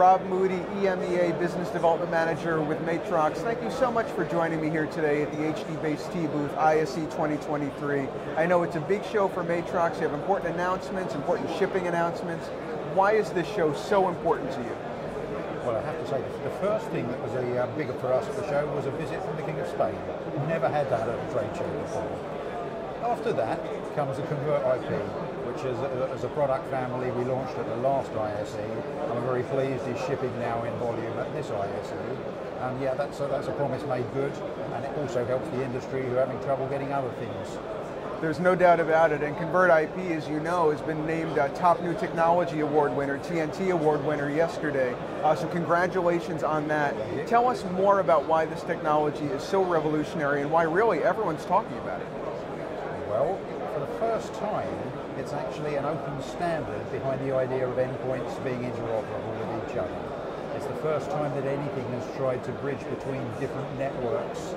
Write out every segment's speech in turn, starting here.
Rob Moody, EMEA Business Development Manager with Matrox. Thank you so much for joining me here today at the HDBaseT booth, ISE 2023. I know it's a big show for Matrox. You have important announcements, important shipping announcements. Why is this show so important to you? Well, I have to say, the first thing that was bigger for us at the show was a visit from the King of Spain. Never had that at a trade show before. After that comes the ConvertIP, which is as a product family we launched at the last ISE. I'm very pleased is shipping now in volume at this ISE. And yeah, that's a promise made good, and it also helps the industry who are having trouble getting other things. There's no doubt about it, and ConvertIP, as you know, has been named Top New Technology Award winner, TNT Award winner yesterday. So congratulations on that. Tell us more about why this technology is so revolutionary and why really everyone's talking about it. Well, for the first time, it's actually an open standard behind the idea of endpoints being interoperable with each other. It's the first time that anything has tried to bridge between different networks,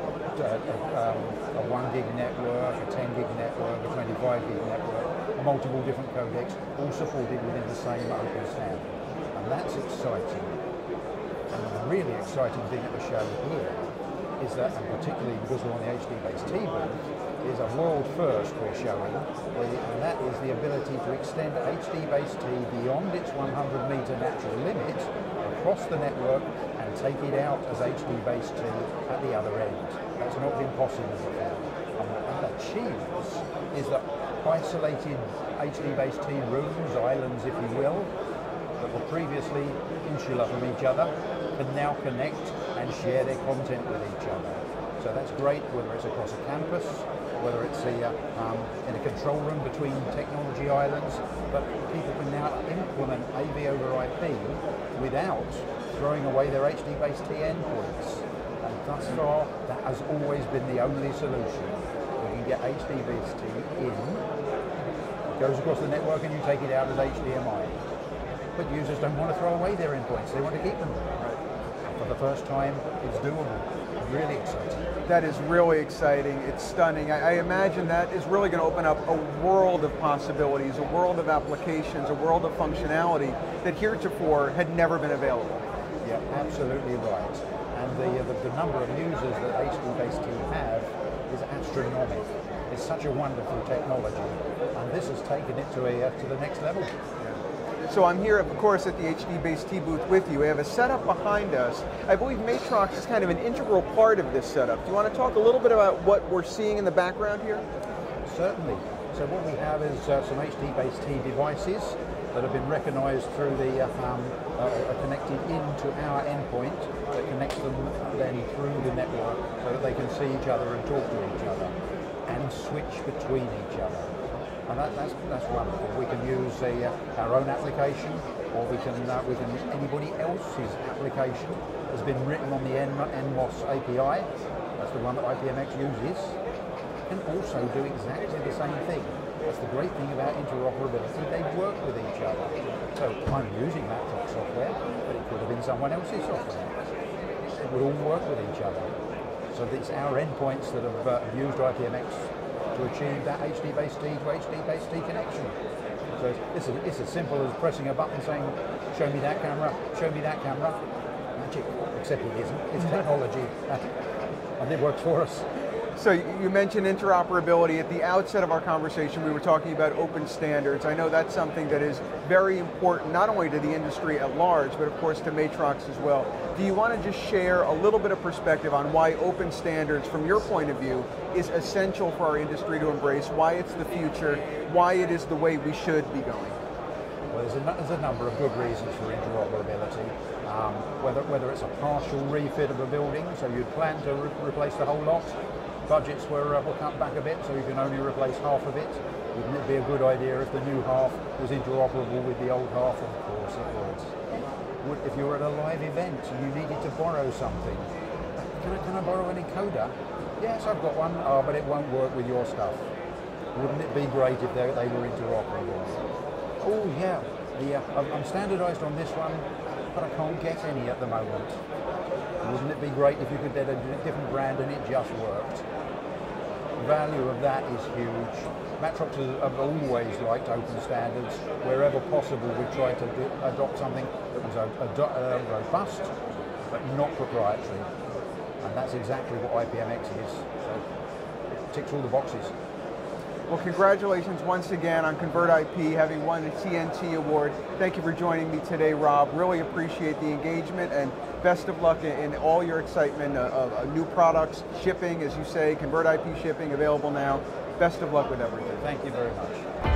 a 1 gig network, a 10 gig network, a 25 gig network, multiple different codecs, all supported within the same open standard. And that's exciting. And the really exciting thing at the show here is that, and particularly because we're on the HDBaseT booth, is a world first we're showing, and that is the ability to extend HDBaseT beyond its 100-meter natural limit across the network and take it out as HDBaseT at the other end. That's not been possible before. And what that achieves is that isolated HDBaseT rooms, islands if you will, that were previously insular from each other, can now connect and share their content with each other. So that's great, whether it's across a campus, whether it's in a control room between technology islands, but people can now implement AV over IP without throwing away their HDBaseT endpoints. And thus far, that has always been the only solution. We can get HDBaseT in, it goes across the network and you take it out as HDMI. But users don't want to throw away their endpoints, they want to keep them. For the first time, it's doable. Really exciting. That is really exciting. It's stunning. I imagine that is really going to open up a world of possibilities, a world of applications, a world of functionality that heretofore had never been available. Yeah, absolutely right. And the number of users that HDBaseT have is astronomical. It's such a wonderful technology, and this has taken it to the next level. So I'm here, of course, at the HDBaseT booth with you. We have a setup behind us. I believe Matrox is kind of an integral part of this setup. Do you want to talk a little bit about what we're seeing in the background here? Certainly. So what we have is some HDBaseT devices that have been recognized through are connected into our endpoint that connects them then through the network so that they can see each other and talk to each other and switch between each other. And that's wonderful. We can use our own application, or we can anybody else's application has been written on the NMOS API. That's the one that IPMX uses. Can also do exactly the same thing. That's the great thing about interoperability. They work with each other. So I'm using Matrox software, but it could have been someone else's software. It would all work with each other. So it's our endpoints that have used IPMX to achieve that HDBaseT to HDBaseT connection. So it's as simple as pressing a button saying, show me that camera, show me that camera. Magic, except it isn't. It's technology, and it works for us. So you mentioned interoperability. At the outset of our conversation, we were talking about open standards. I know that's something that is very important, not only to the industry at large, but of course to Matrox as well. Do you want to just share a little bit of perspective on why open standards, from your point of view, is essential for our industry to embrace, why it's the future, why it is the way we should be going? Well, there's a number of good reasons for interoperability. Whether it's a partial refit of a building, so you'd plan to replace the whole lot, budgets were cut back a bit, so you can only replace half of it. Wouldn't it be a good idea if the new half was interoperable with the old half? Of course it would. If you were at a live event and you needed to borrow something, can I borrow an encoder? Yes, I've got one, but it won't work with your stuff. Wouldn't it be great if they were interoperable? Oh yeah, I'm standardized on this one, but I can't get any at the moment. Wouldn't it be great if you could get a different brand and it just worked? value of that is huge. Matrox have always liked open standards. Wherever possible, we've tried to adopt something that was robust, but not proprietary. And that's exactly what IPMX is. So it ticks all the boxes. Well, congratulations once again on ConvertIP having won the TNT Award. Thank you for joining me today, Rob. Really appreciate the engagement, and best of luck in all your excitement of new products, shipping, as you say, ConvertIP shipping available now. Best of luck with everything. Thank you very much.